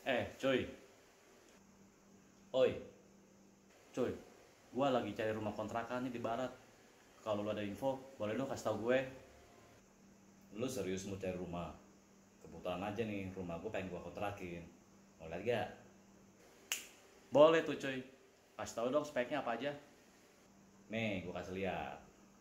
Cuy, oi, cuy, gua lagi cari rumah kontrakan nih di barat. Kalau lu ada info, boleh dong kasih tau gue. Lu serius mau cari rumah? Kebetulan aja nih, rumah gue pengen gua kontrakin. Mau lihat gak? Boleh tuh cuy, kasih tau dong speknya apa aja. Nih, gua kasih lihat.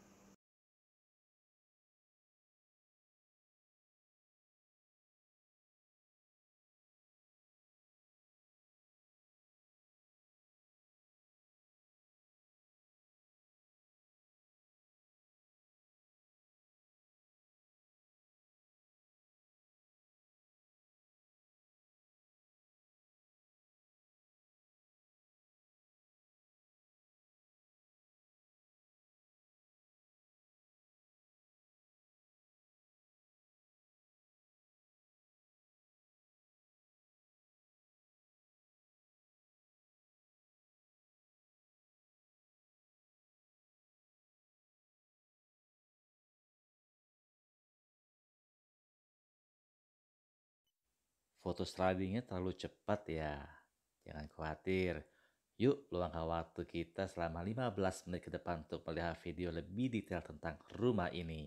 Foto slidingnya terlalu cepat ya. Jangan khawatir. Yuk, luangkan waktu kita selama 15 menit ke depan untuk melihat video lebih detail tentang rumah ini.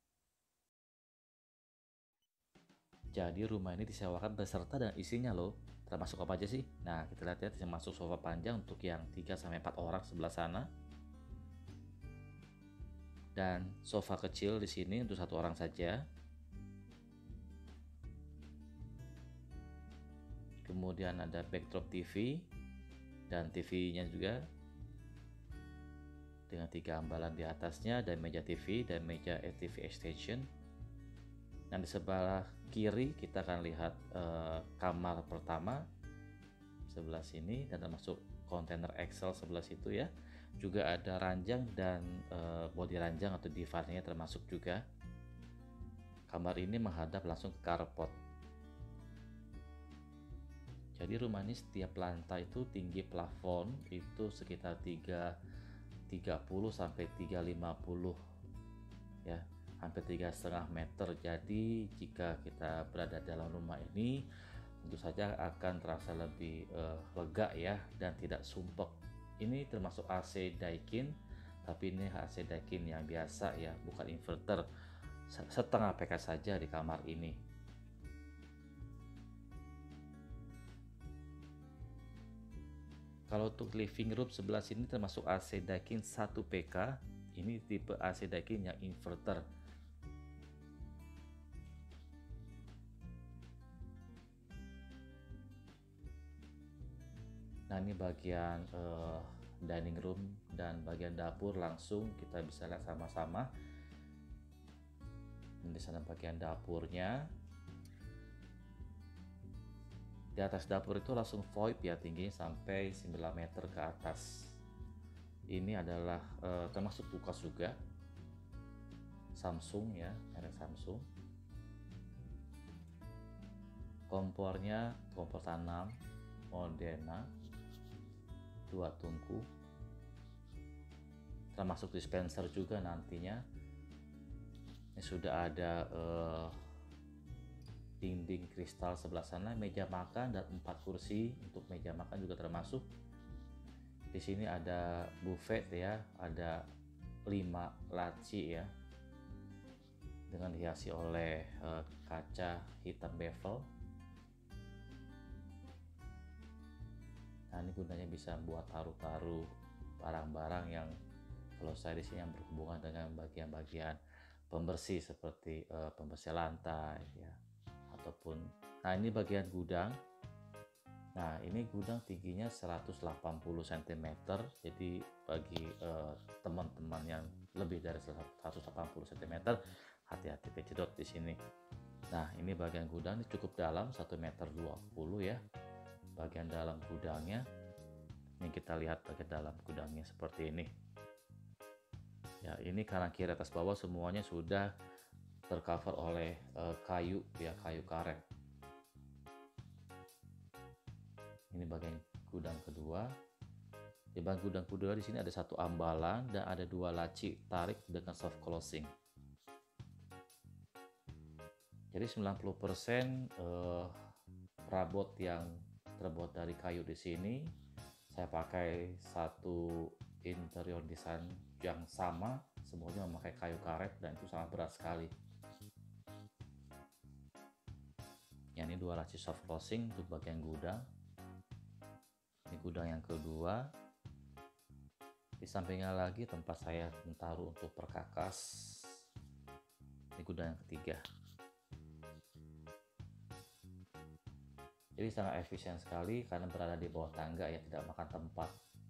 Jadi rumah ini disewakan beserta dan isinya loh. Termasuk apa aja sih? Nah, kita lihat ya, termasuk sofa panjang untuk yang 3 sampai 4 orang sebelah sana. Dan sofa kecil di sini untuk 1 orang saja. Kemudian ada backdrop TV dan TV-nya juga dengan 3 ambalan di atasnya, dan meja TV dan meja TV extension. Dan di sebelah kiri kita akan lihat kamar pertama sebelah sini, dan termasuk kontainer Excel sebelah situ ya. Juga ada ranjang dan bodi ranjang atau divannya termasuk juga. Kamar ini menghadap langsung ke carport. Jadi rumah ini setiap lantai itu tinggi plafon itu sekitar 330 sampai 350 ya, hampir 3,5 meter. Jadi jika kita berada dalam rumah ini tentu saja akan terasa lebih lega ya, dan tidak sumpek. Ini termasuk AC Daikin, tapi ini AC Daikin yang biasa ya, bukan inverter. Setengah PK saja di kamar ini. Kalau untuk living room sebelah sini termasuk AC Daikin 1 PK. Ini tipe AC Daikin yang inverter. Nah, ini bagian dining room dan bagian dapur, langsung kita bisa lihat sama-sama. Di sana bagian dapurnya. Di atas dapur itu langsung void ya, tingginya sampai 9 meter ke atas. Ini adalah termasuk kulkas juga, Samsung ya, merek Samsung. Kompornya kompor tanam Modena 2 tungku, termasuk dispenser juga nantinya. Ini sudah ada dinding kristal sebelah sana, meja makan dan 4 kursi untuk meja makan juga termasuk. Di sini ada buffet ya, ada 5 laci ya, dengan dihiasi oleh kaca hitam bevel. Nah, ini gunanya bisa buat taruh-taruh barang-barang yang, kalau saya di sini, yang berhubungan dengan bagian-bagian pembersih seperti pembersih lantai ya, ataupun, nah ini bagian gudang. Nah, ini gudang tingginya 180 cm. Jadi bagi teman-teman yang lebih dari 180 cm, hati-hati kejedot di sini. Nah, ini bagian gudang ini cukup dalam, 1,20 meter ya. Bagian dalam gudangnya. Ini kita lihat bagian dalam gudangnya seperti ini. Ya, ini kanan kiri atas bawah semuanya sudah tercover oleh kayu ya, kayu karet. Ini bagian gudang kedua. Di bagian gudang kedua di sini ada 1 ambalan dan ada 2 laci tarik dengan soft closing. Jadi 90% perabot yang terbuat dari kayu di sini. Saya pakai satu interior design yang sama, semuanya memakai kayu karet dan itu sangat berat sekali. Yang ini 2 laci soft closing untuk bagian gudang. Ini gudang yang kedua. Di sampingnya lagi tempat saya menaruh untuk perkakas. Ini gudang yang ketiga. Jadi sangat efisien sekali karena berada di bawah tangga ya, tidak makan tempat.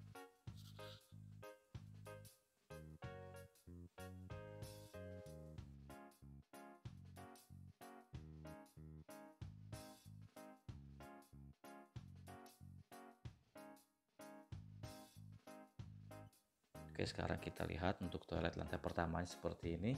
Oke, sekarang kita lihat untuk toilet lantai pertamanya seperti ini.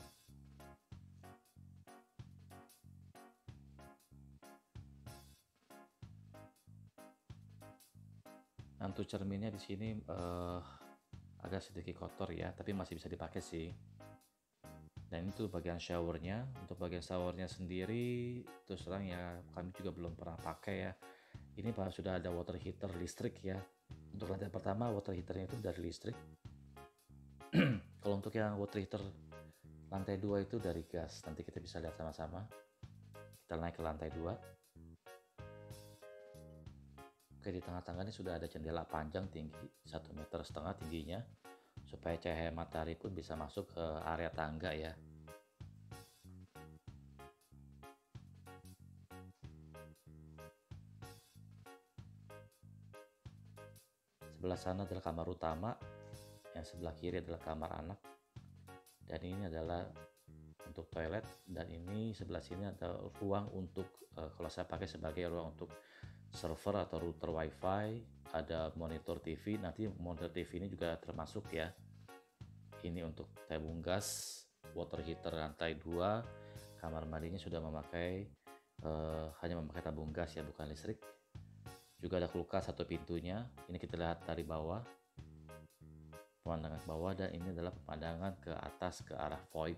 Nah, untuk cerminnya di sini agak sedikit kotor ya, tapi masih bisa dipakai sih. Dan itu bagian showernya. Untuk bagian showernya sendiri, terus terang ya kami juga belum pernah pakai ya. Ini sudah ada water heater listrik ya. Untuk lantai pertama water heaternya itu dari listrik. Kalau untuk yang water heater lantai 2 itu dari gas. Nanti kita bisa lihat sama-sama. Kita naik ke lantai 2. Oke, di tengah-tengah ini sudah ada jendela panjang tinggi 1,5 meter tingginya, supaya cahaya matahari pun bisa masuk ke area tangga ya. Sebelah sana adalah kamar utama, yang sebelah kiri adalah kamar anak, dan ini adalah untuk toilet, dan ini sebelah sini ada ruang untuk kalau saya pakai sebagai ruang untuk server atau router wifi, ada monitor TV. Nanti monitor TV ini juga termasuk ya. Ini untuk tabung gas, water heater lantai 2, kamar mandinya sudah memakai hanya memakai tabung gas ya, bukan listrik. Juga ada kulkas satu pintunya. Ini kita lihat dari bawah, pemandangan ke bawah, dan ini adalah pemandangan ke atas ke arah void.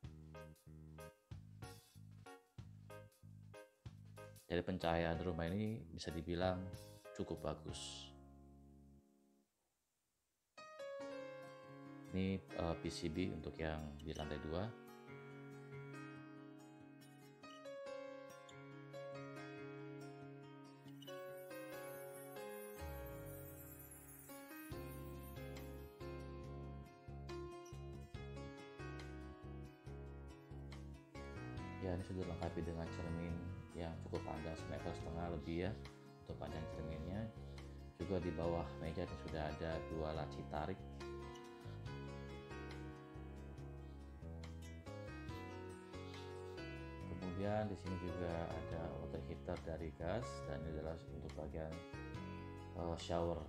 Jadi pencahayaan rumah ini bisa dibilang cukup bagus. Ini PCB untuk yang di lantai 2. Ya, ini sudah dilengkapi dengan cermin yang cukup panjang 1,5 meter lebih ya untuk panjang cerminnya. Juga di bawah meja ini sudah ada 2 laci tarik. Kemudian di sini juga ada water heater dari gas, dan ini adalah untuk bagian shower.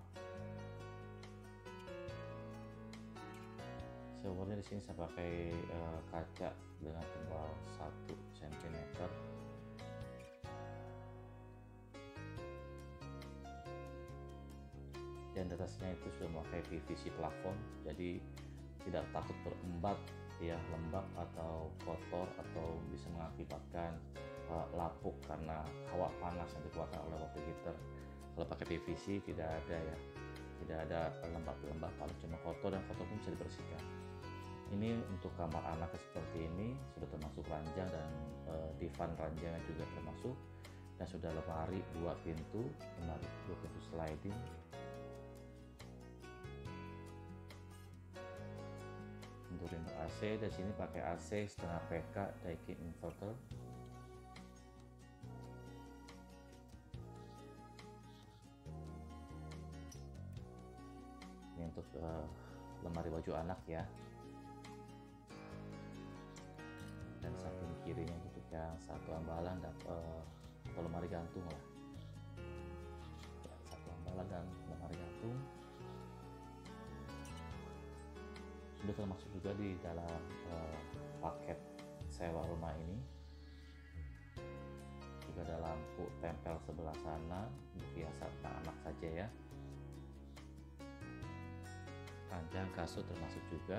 Showernya di sini saya pakai kaca dengan tebal 1 cm. Dan atasnya itu sudah memakai PVC plafon, jadi tidak takut berembat ya, lembab atau kotor atau bisa mengakibatkan lapuk karena hawa panas yang dikeluarkan oleh water heater. Kalau pakai PVC tidak ada ya, tidak ada lembab-lembab, kalau cuma kotor, dan kotor pun bisa dibersihkan. Ini untuk kamar anak seperti ini sudah termasuk ranjang, dan divan ranjangnya juga termasuk, dan sudah lemari 2 pintu, lemari 2 pintu sliding. Untuk remote AC, di sini pakai AC setengah PK Daikin inverter. Ini untuk lemari baju anak ya. Dan samping kirinya untuk yang satu ambalan atau lemari gantung lah ya, satu ambalan dan lemari gantung sudah termasuk juga di dalam paket sewa rumah ini. Juga ada lampu tempel sebelah sana untuk hiasan anak saja ya. Ranjang kasur termasuk juga.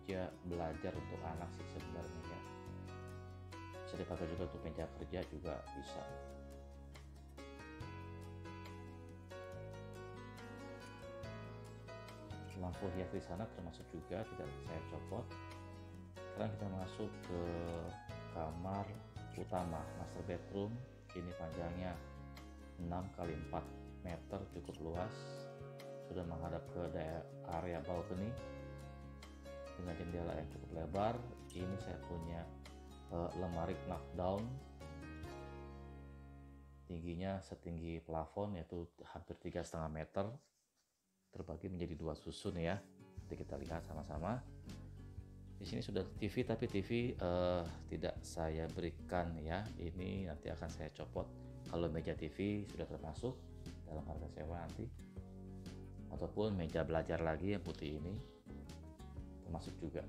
meja belajar untuk anak sih sebenarnya ya. Bisa dipakai juga untuk meja kerja juga bisa. Lampu hias di sana termasuk juga tidak saya copot. Sekarang kita masuk ke kamar utama, master bedroom. Ini panjangnya 6 kali 4 meter, cukup luas, sudah menghadap ke area balkoni dengan jendela yang cukup lebar. Ini saya punya lemari knockdown, tingginya setinggi plafon yaitu hampir 3,5 meter, terbagi menjadi 2 susun ya. Nanti kita lihat sama-sama. Di sini sudah TV, tapi TV tidak saya berikan ya. Ini nanti akan saya copot. Kalau meja TV sudah termasuk dalam harga sewa nanti, ataupun meja belajar lagi yang putih ini termasuk juga.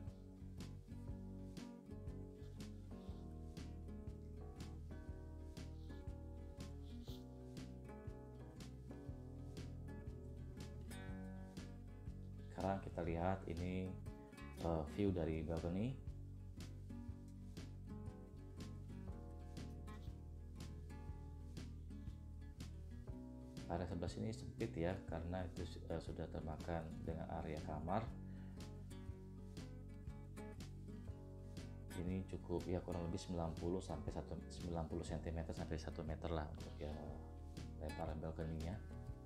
Sekarang kita lihat ini view dari balkoni. Area sebelah sini sempit ya, karena itu sudah termakan dengan area kamar. Ini cukup ya, kurang lebih 90 cm sampai 1 meter lah untuk ya lebaran balkoninya.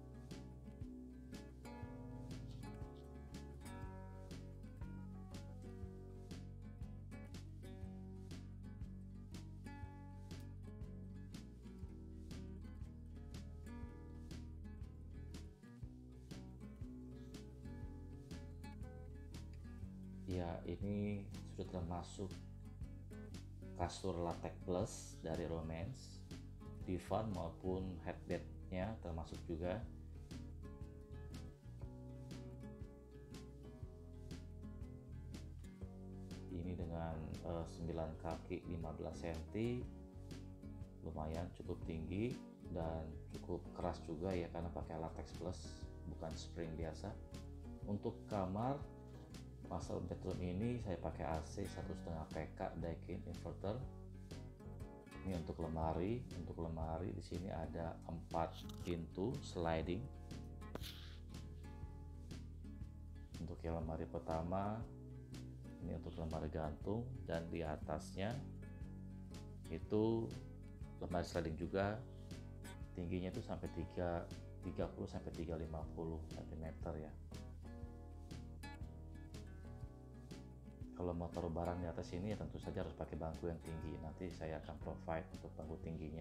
Ya, ini sudah termasuk kasur latex plus dari Romance, divan maupun headbednya termasuk juga. Ini dengan 9 kaki 15 cm, lumayan cukup tinggi dan cukup keras juga ya, karena pakai latex plus bukan spring biasa. Untuk kamar master bedroom ini saya pakai AC 1,5 PK Daikin inverter. Ini untuk lemari. Untuk lemari di sini ada 4 pintu sliding. Untuk yang lemari pertama ini untuk lemari gantung, dan di atasnya itu lemari sliding juga. Tingginya itu sampai 30 sampai 350 cm ya. Kalau mau taruh barang di atas ini ya tentu saja harus pakai bangku yang tinggi. Nanti saya akan provide untuk bangku tingginya.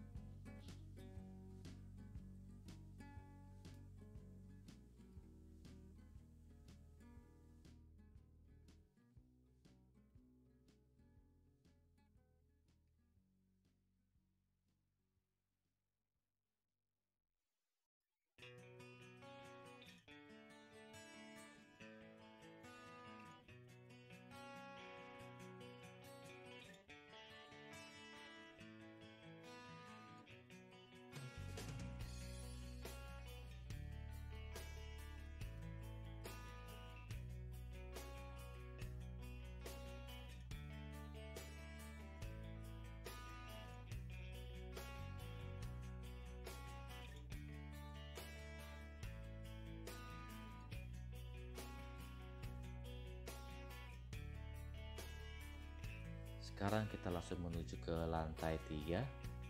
Sekarang kita langsung menuju ke lantai 3.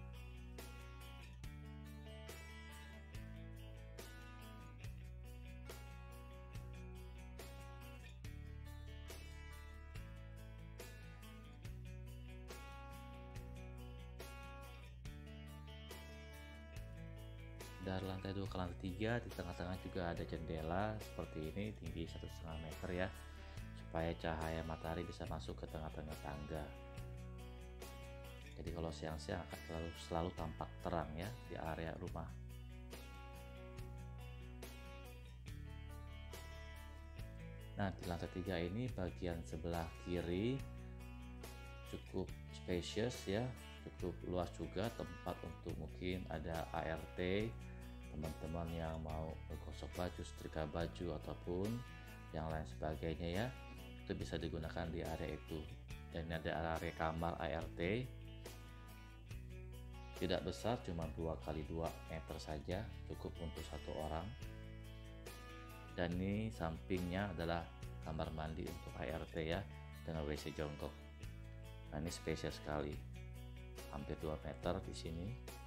Dari lantai 2 ke lantai 3, di tengah-tengah juga ada jendela seperti ini, tinggi 1,5 meter ya, supaya cahaya matahari bisa masuk ke tengah-tengah tangga. Jadi kalau siang-siang akan selalu tampak terang ya di area rumah. Nah, di lantai 3 ini bagian sebelah kiri cukup spacious ya, cukup luas juga, tempat untuk mungkin ada ART, teman-teman yang mau gosok baju, setrika baju ataupun yang lain sebagainya ya. itu bisa digunakan di area itu. Dan ada area kamar ART, tidak besar, cuma 2x2 meter saja, cukup untuk satu orang. Dan ini sampingnya adalah kamar mandi untuk ART ya, dengan WC jongkok. Nah ini spesial sekali, hampir 2 meter di sini.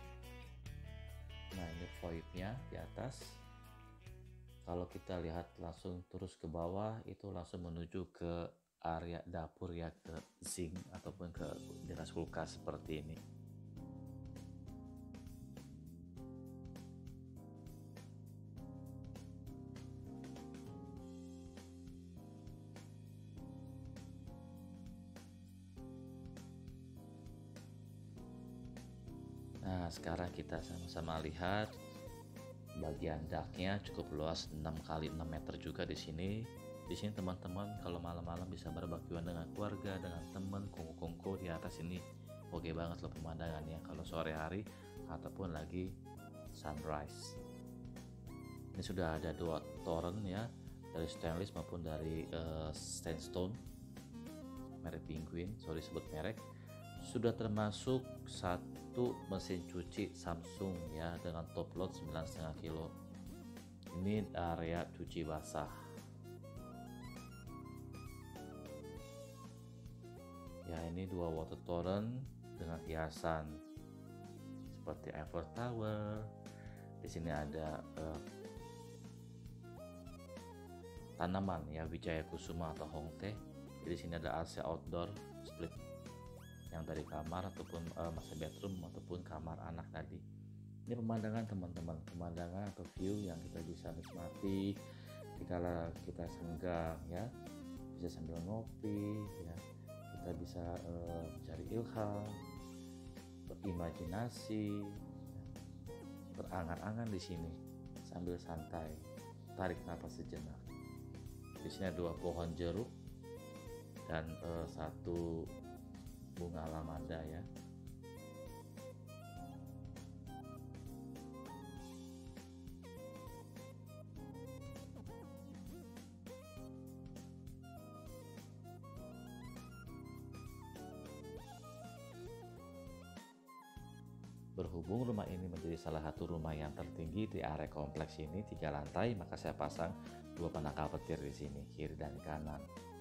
Nah ini voidnya di atas. Kalau kita lihat langsung terus ke bawah, itu langsung menuju ke area dapur ya, ke zinc ataupun ke di atas kulkas seperti ini. Nah sekarang kita sama-sama lihat bagian daknya cukup luas, 6x6 meter juga di sini. Di sini teman-teman kalau malam-malam bisa barbekyuan dengan keluarga, dengan teman, kongko-kongko di atas ini. Oke banget loh pemandangannya kalau sore hari ataupun lagi sunrise. Ini sudah ada 2 toren ya, dari stainless maupun dari sandstone, merek Penguin, sorry sebut merek. Sudah termasuk 1 mesin cuci Samsung ya, dengan top load 9,5 kilo. Ini area cuci basah. Ya ini 2 water toren dengan hiasan seperti Eiffel Tower. Di sini ada tanaman ya, Wijaya Kusuma atau Hongtae. Di sini ada AC outdoor split yang dari kamar ataupun master bedroom ataupun kamar anak tadi. Ini pemandangan teman-teman, pemandangan atau view yang kita bisa nikmati dikala kita senggang ya, bisa sambil ngopi ya, kita bisa cari ilham, berimajinasi, berangan-angan di sini sambil santai, tarik nafas sejenak. Di sini ada 2 pohon jeruk dan 1 bunga lamanda ya. Berhubung rumah ini menjadi salah satu rumah yang tertinggi di area kompleks ini, 3 lantai, maka saya pasang 2 penangkal petir di sini, kiri dan kanan.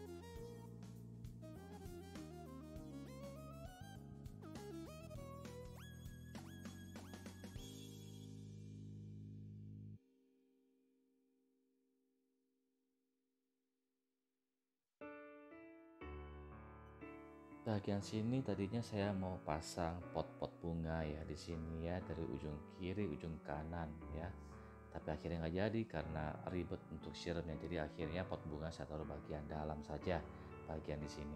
Bagian sini tadinya saya mau pasang pot-pot bunga ya di sini ya, dari ujung kiri ujung kanan ya. Tapi akhirnya nggak jadi karena ribet untuk siramnya. Jadi akhirnya pot bunga saya taruh bagian dalam saja, bagian di sini.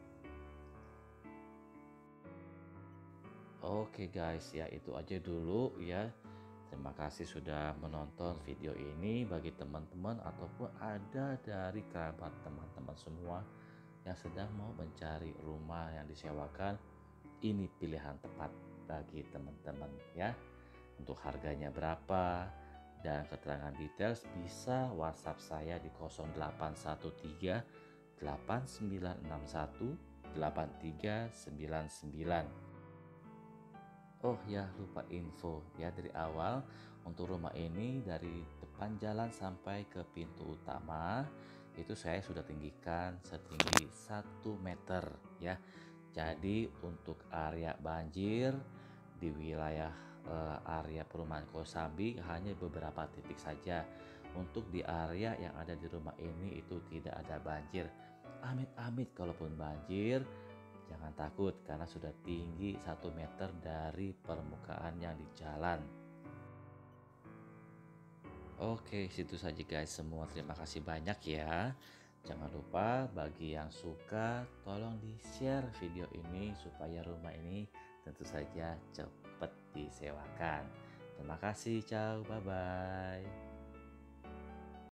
Oke guys, ya itu aja dulu ya. Terima kasih sudah menonton video ini. Bagi teman-teman ataupun ada dari kerabat teman-teman semua yang sedang mau mencari rumah yang disewakan, ini pilihan tepat bagi teman-teman ya. Untuk harganya berapa dan keterangan detail bisa WhatsApp saya di 0813 8961 8399. Oh ya, lupa info ya dari awal, untuk rumah ini dari depan jalan sampai ke pintu utama itu saya sudah tinggikan setinggi 1 meter ya. Jadi untuk area banjir di wilayah area perumahan Kosambi hanya beberapa titik saja. Untuk di area yang ada di rumah ini itu tidak ada banjir. Amit-amit kalaupun banjir, jangan takut karena sudah tinggi 1 meter dari permukaan yang di jalan. Oke, situ saja guys semua. Terima kasih banyak ya. Jangan lupa bagi yang suka tolong di-share video ini supaya rumah ini tentu saja cepat disewakan. Terima kasih, ciao, bye-bye.